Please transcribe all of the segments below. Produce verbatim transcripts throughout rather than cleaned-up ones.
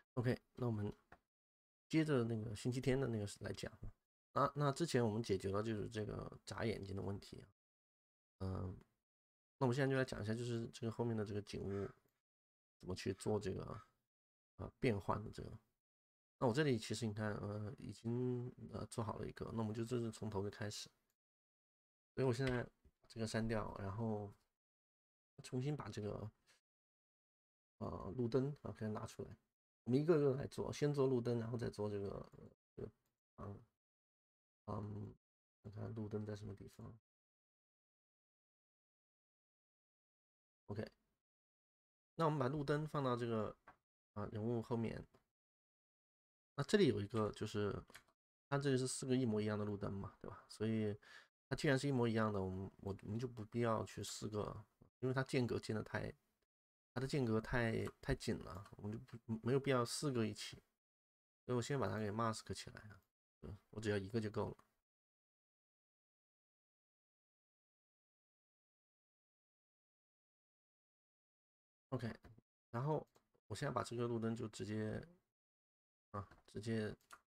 OK，那我们接着那个星期天的那个来讲啊。那之前我们解决了就是这个眨眼睛的问题，嗯，那我们现在就来讲一下，就是这个后面的这个景物怎么去做这个呃变换的这个。那我这里其实你看，呃，已经呃做好了一个，那我们就这是从头就开始。所以我现在把这个删掉，然后重新把这个呃路灯啊给它拿出来，我们一个个来做，先做路灯，然后再做这个这个嗯嗯，看看路灯在什么地方。OK，那我们把路灯放到这个啊人物后面。那这里有一个就是它这里是四个一模一样的路灯嘛，对吧？所以它既然是一模一样的，我们我我们就不必要去四个，因为它间隔间的太它的间隔太太紧了，我们就不没有必要四个一起。所以我先把它给 mask 起来啊，嗯，我只要一个就够了。OK，然后我现在把这个路灯就直接啊直接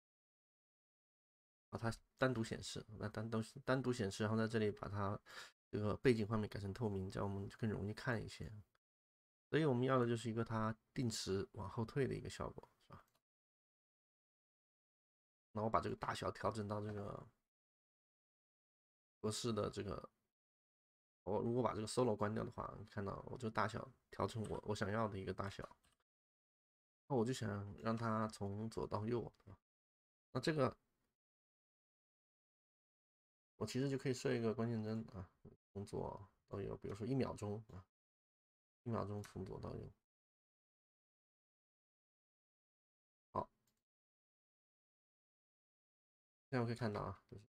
把它单独显示，那单独单独显示，然后在这里把它这个背景画面改成透明，这样我们就更容易看一些。所以我们要的就是一个它定时往后退的一个效果，是吧？那我把这个大小调整到这个合适的这个，我如果把这个 solo 关掉的话，你看到我这个大小调成我我想要的一个大小，那我就想让它从左到右，对吧？那这个我其实就可以设一个关键帧啊，从左到右，比如说一秒钟啊，一秒钟从左到右。好，现在我可以看到啊，就是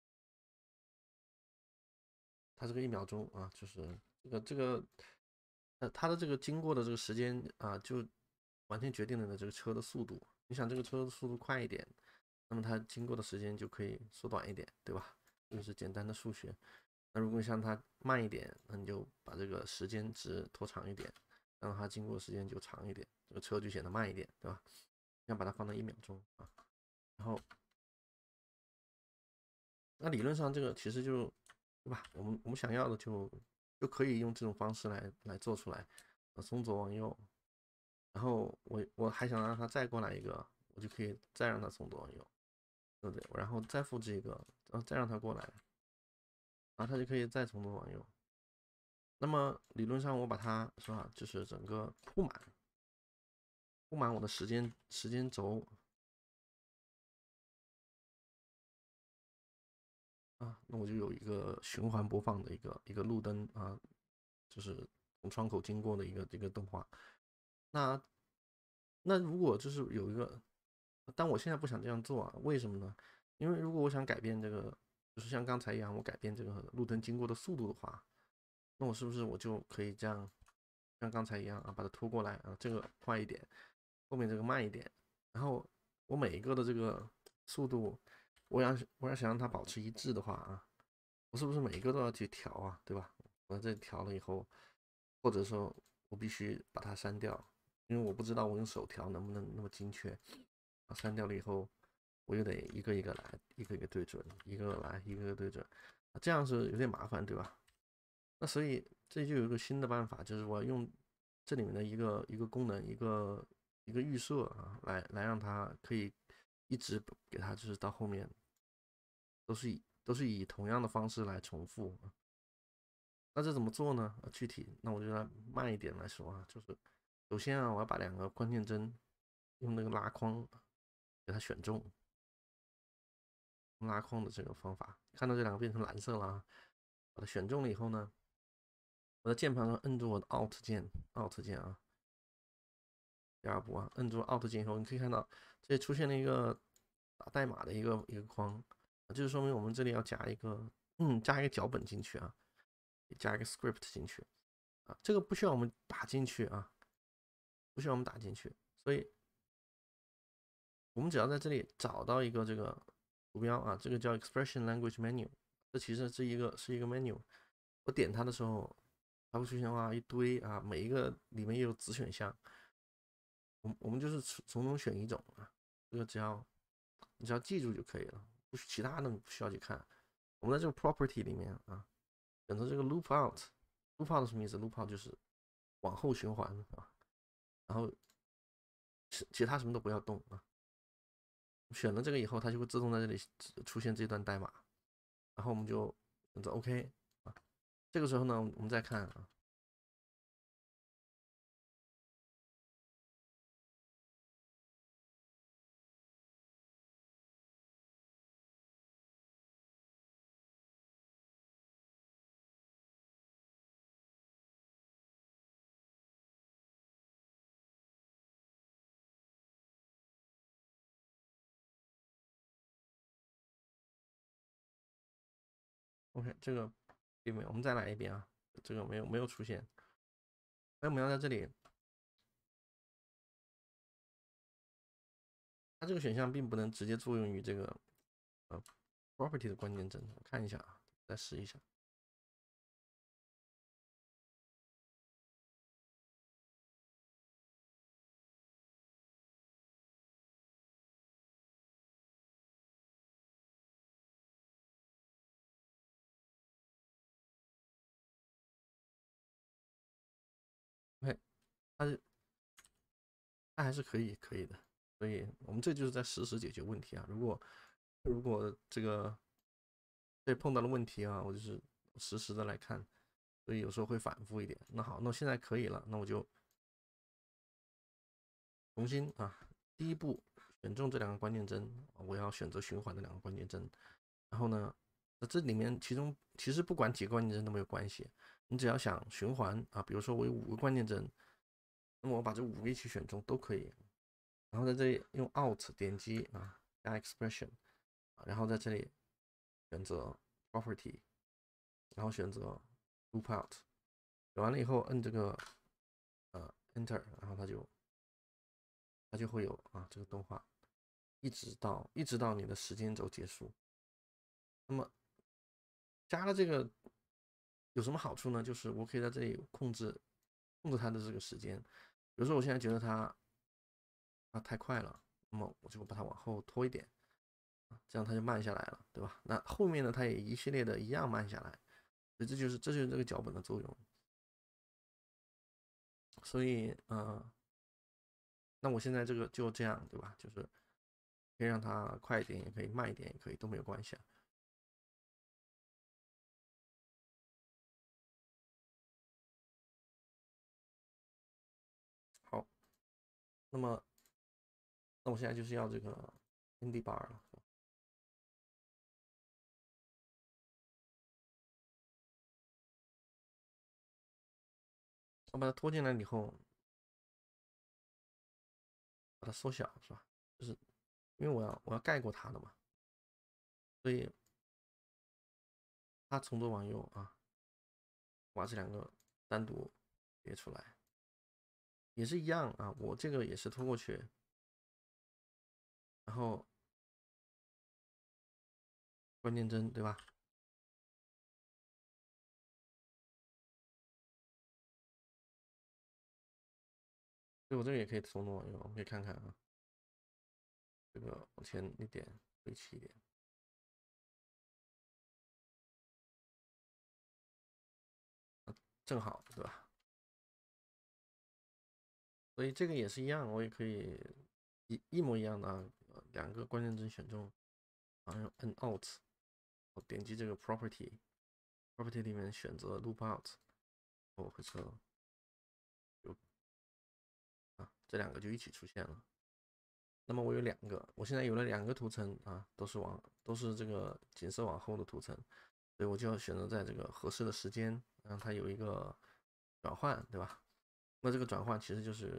它这个一秒钟啊，就是这个这个呃它的这个经过的这个时间啊，就完全决定了这个车的速度。你想这个车的速度快一点，那么它经过的时间就可以缩短一点，对吧？这就是简单的数学。那如果像它慢一点，那你就把这个时间值拖长一点，让它经过的时间就长一点，这个车就显得慢一点，对吧？要把它放到一秒钟啊，然后那理论上这个其实就，对吧？我们我们想要的就就可以用这种方式来来做出来，从左往右，然后我我还想让它再过来一个，我就可以再让它从左往右，对不对？然后再复制一个，然后再让它过来，然后它就可以再从左往右。那么理论上我把它是吧，就是整个铺满，铺满我的时间时间轴啊，那我就有一个循环播放的一个一个路灯啊，就是从窗口经过的一个这个动画。那那如果就是有一个，但我现在不想这样做啊，为什么呢？因为如果我想改变这个，就是像刚才一样，我改变这个路灯经过的速度的话，那我是不是我就可以这样，像刚才一样啊，把它拖过来啊，这个快一点，后面这个慢一点，然后我每一个的这个速度，我要我要想让它保持一致的话啊，我是不是每一个都要去调啊，对吧？我这调了以后，或者说我必须把它删掉，因为我不知道我用手调能不能那么精确。删掉了以后，我又得一个一个来，一个一个对准，一个来，一个一个对准，这样是有点麻烦，对吧？那所以这就有一个新的办法，就是我要用这里面的一个一个功能，一个一个预设啊，来来让它可以一直给它就是到后面都是以都是以同样的方式来重复。那这怎么做呢？具体那我就来慢一点来说啊，就是首先啊，我要把两个关键帧用那个拉框给它选中，拉框的这个方法，看到这两个变成蓝色了啊，把它选中了以后呢，我在键盘上摁住我的 Alt 键，Alt 键啊，第二步啊，摁住 Alt 键以后，你可以看到这里出现了一个打代码的一个一个框，就是说明我们这里要加一个嗯加一个脚本进去啊，加一个 script 进去啊，这个不需要我们打进去啊，不需要我们打进去，所以我们只要在这里找到一个这个图标啊，这个叫 Expression Language Menu，这其实是一个是一个 menu，我点它的时候，它会出现哇一堆啊，每一个里面也有子选项， 我我们就是从中选一种啊，这个只要你只要记住就可以了，不其他的不需要去看。我们在这个 property 里面啊，选择这个 loop out，loop out 什么意思？loop out 就是往后循环啊，然后其其他什么都不要动啊。选了这个以后，它就会自动在这里出现这段代码，然后我们就选择 OK 啊。这个时候呢，我们再看啊。OK，这个并没有，我们再来一遍啊，这个没有没有出现。那我们要在这里，它这个选项并不能直接作用于这个呃 property 的关键帧。我看一下啊，再试一下。OK，它是它还是可以可以的，所以我们这就是在实时解决问题啊。如果如果这个对碰到了问题啊，我就是实时的来看，所以有时候会反复一点。那好，那我现在可以了，那我就重新啊，第一步选中这两个关键帧，我要选择循环的两个关键帧。然后呢，那这里面其中其实不管几个关键帧都没有关系，你只要想循环啊，比如说我有五个关键帧，那么我把这五个一起选中都可以。然后在这里用 Alt 点击啊，加 Expression，然后在这里选择 Property，然后选择 Loop Out，选完了以后摁这个呃 Enter，然后它就它就会有啊这个动画，一直到一直到你的时间轴结束。那么加了这个有什么好处呢？就是我可以在这里控制控制它的这个时间。比如说我现在觉得它啊太快了，那么我就把它往后拖一点，这样它就慢下来了，对吧？那后面呢，它也一系列的一样慢下来，所以这就是这就是这个脚本的作用。所以呃，那我现在这个就这样，对吧？就是可以让它快一点，也可以慢一点，也可以都没有关系啊。好，那么那我现在就是要这个 indie bar 了。我把它拖进来以后，把它缩小，是吧？就是因为我要我要盖过它的嘛，所以它从左往右啊，把这两个单独列出来，也是一样啊。我这个也是拖过去，然后关键帧，对吧？所以我这个也可以从左往右，我们可以看看啊，这个往前一点，回去一点，正好，对吧？所以这个也是一样，我也可以一一模一样的啊，两个关键帧选中，然后按 Alt，我点击这个 Property，Property 里面选择 Loop Out，我回车，就啊这两个就一起出现了。那么我有两个，我现在有了两个图层啊，都是往都是这个景色往后的图层，所以我就要选择在这个合适的时间让它有一个转换，对吧？那这个转换其实就是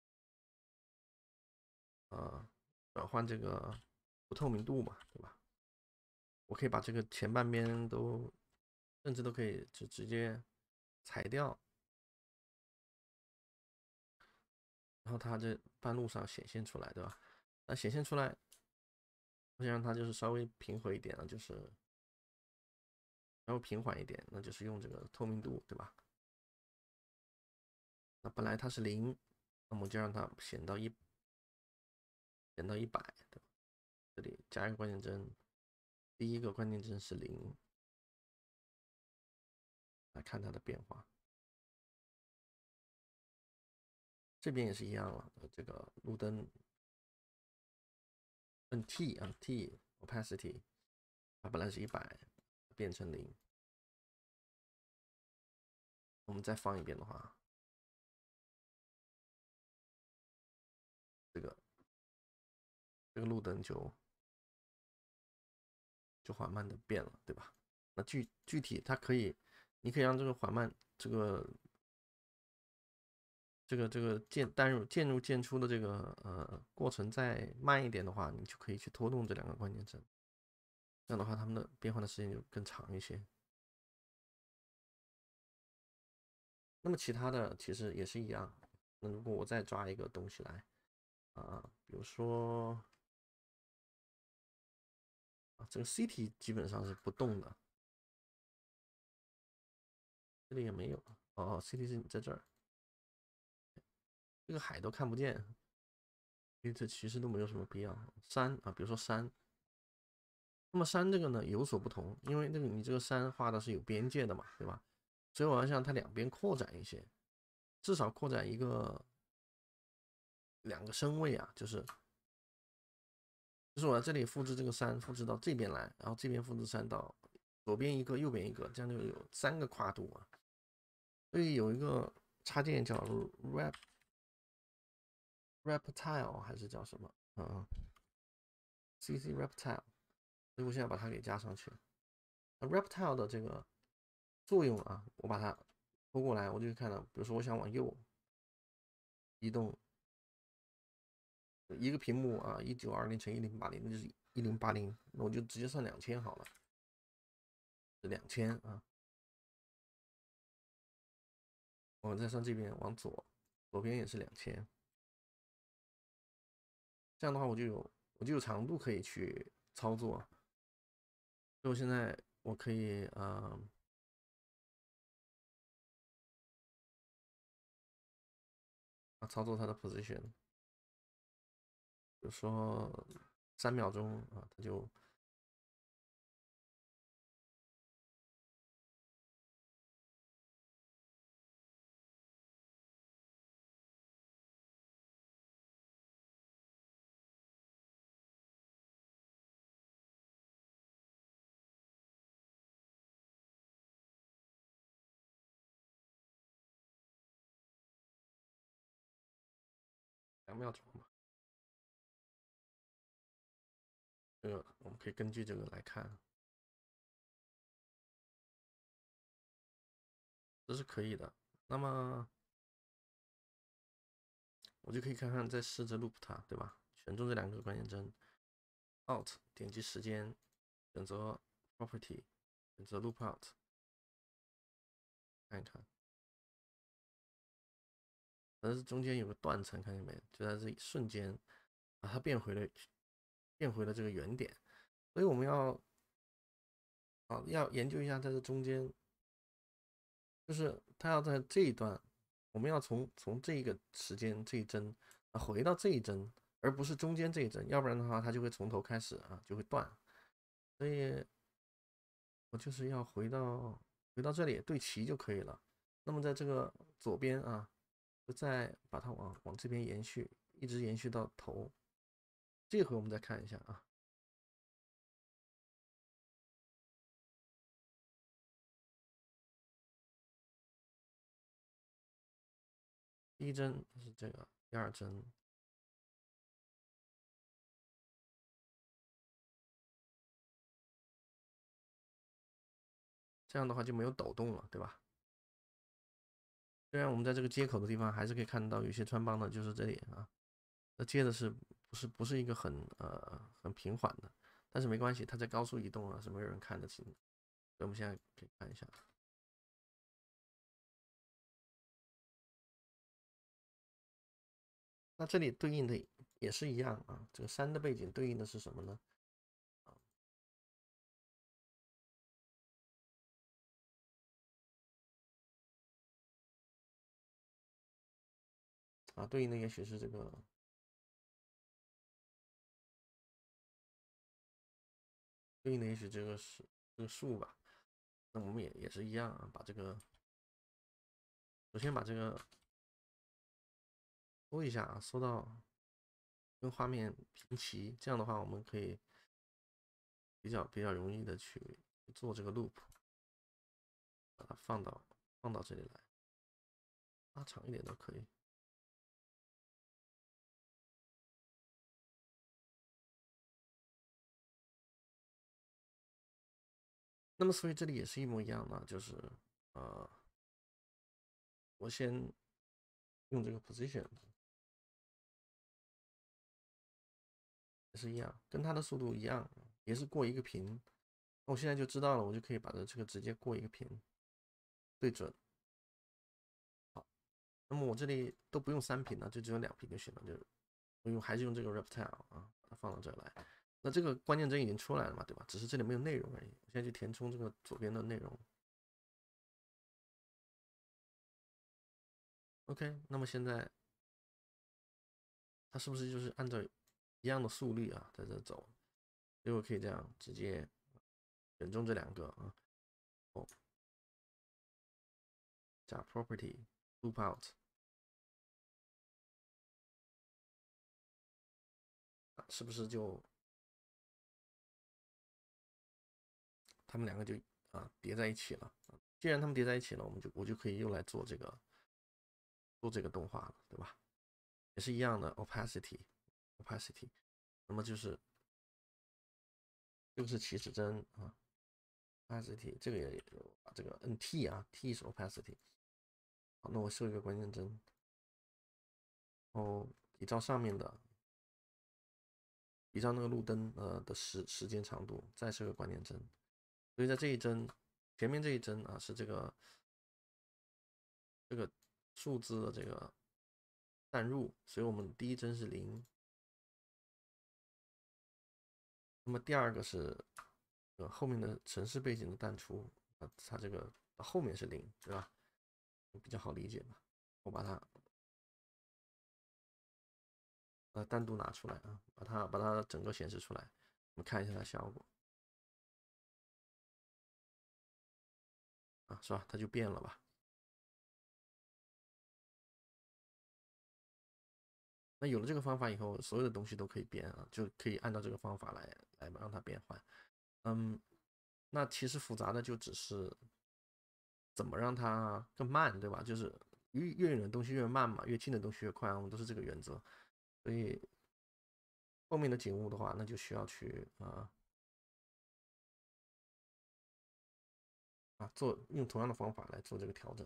呃转换这个不透明度嘛，对吧？我可以把这个前半边都甚至都可以就直接裁掉，然后它这半路上显现出来，对吧？那显现出来，我想让它就是稍微平和一点啊，就是稍微平缓一点，那就是用这个透明度，对吧？那本来它是零， 那么就让它显到一显到一百，对吧？这里加一个关键帧，第一个关键帧是零，来看它的变化。这边也是一样了，这个路灯摁 T 啊 T opacity， 它本来是一百，变成零。我们再放一遍的话，这个这个路灯就就缓慢的变了，对吧？那具具体它可以，你可以让这个缓慢这个这个这个渐单入渐入渐出的这个呃过程再慢一点的话，你就可以去拖动这两个关键帧，这样的话它们的变换的时间就更长一些。那么其他的其实也是一样。那如果我再抓一个东西来啊，比如说啊，这个 City 基本上是不动的，这里也没有哦 ，City 是在这儿，这个海都看不见，因为这其实都没有什么必要。山啊，比如说山，那么山这个呢有所不同，因为那个你这个山画的是有边界的嘛，对吧？所以我要让它两边扩展一些，至少扩展一个两个身位啊，就是就是我在这里复制这个山，复制到这边来，然后这边复制山到左边一个，右边一个，这样就有三个跨度啊。所以有一个插件叫 rap reptile 还是叫什么？嗯 ，C C reptile， 所以我现在把它给加上去。reptile 的这个作用啊，我把它拖过来，我就可以看到，比如说我想往右移动，一个屏幕啊，一九二零乘一零八零，那就是一零八零，那我就直接算两千好了，是两千啊。我再上这边往左，左边也是两千，这样的话我就有我就有长度可以去操作。所以我现在我可以呃啊操作它的 position，比如说三秒钟啊，它就两秒钟嘛。这个我们可以根据这个来看，这是可以的。那么我就可以看看再试着 loop 它，对吧？选中这两个关键帧 ，Alt 点击时间，选择 Property，选择 Loop Out，看一看。但是中间有个断层，看见没？就在这一瞬间，把它变回了变回了这个原点。所以我们要啊要研究一下在这中间，就是它要在这一段，我们要从从这个时间这一帧啊回到这一帧，而不是中间这一帧，要不然的话它就会从头开始啊就会断。所以我就是要回到回到这里对齐就可以了。那么在这个左边啊，就再把它往往这边延续，一直延续到头。这回我们再看一下啊，第一帧是这个，第二帧这样的话就没有抖动了，对吧？虽然我们在这个接口的地方还是可以看到有些穿帮的，就是这里啊，那接的是不是不是一个很呃很平缓的，但是没关系，它在高速移动啊，是没有人看得清的。所以我们现在可以看一下，那这里对应的也是一样啊，这个山的背景对应的是什么呢？ 啊，对应的也许是这个对应的也许这个是这个数吧。那我们也也是一样啊，把这个首先把这个缩一下啊，缩到跟画面平齐，这样的话我们可以比较比较容易的去做这个 loop， 把它放到放到这里来，拉长一点都可以。那么所以这里也是一模一样的，就是呃，我先用这个 position 也是一样，跟它的速度一样，也是过一个屏。我现在就知道了，我就可以把这个直接过一个屏，对准。好，那么我这里都不用三屏了，就只有两屏就行了，就我用还是用这个 reptile 啊，把它放到这来。那这个关键帧已经出来了嘛，对吧？只是这里没有内容而已。我现在就填充这个左边的内容。OK，那么现在它是不是就是按照一样的速率啊，在这走？所以我可以这样直接选中这两个啊，哦，加 property loop out，啊，是不是就他们两个就啊叠在一起了？既然他们叠在一起了，我们就我就可以用来做这个做这个动画了，对吧？也是一样的 opacity opacity，那么就是这个是起始帧啊 opacity，这个也有这个 N T 啊 T 是 opacity。好，那我设一个关键帧，然后比照上面的，比照那个路灯呃的时时间长度，再设个关键帧。所以在这一帧前面这一帧啊是这个这个数字的这个淡入，所以我们第一帧是零。那么第二个是呃后面的城市背景的淡出，啊，它这个后面是零，对吧？比较好理解吧？我把它呃单独拿出来啊，把它把它整个显示出来，我们看一下它效果啊，是吧？它就变了吧？那有了这个方法以后，所有的东西都可以变啊，就可以按照这个方法来来让它变换。嗯，那其实复杂的就只是怎么让它更慢，对吧？就是越越远的东西越慢嘛，越近的东西越快，我们都是这个原则。所以后面的景物的话，那就需要去啊啊做用同样的方法来做这个调整，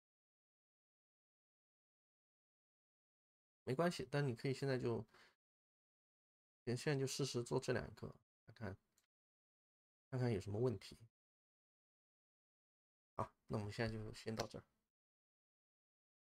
没关系。但你可以现在就现在就试试做这两个，看看看看有什么问题。好，那我们现在就先到这儿。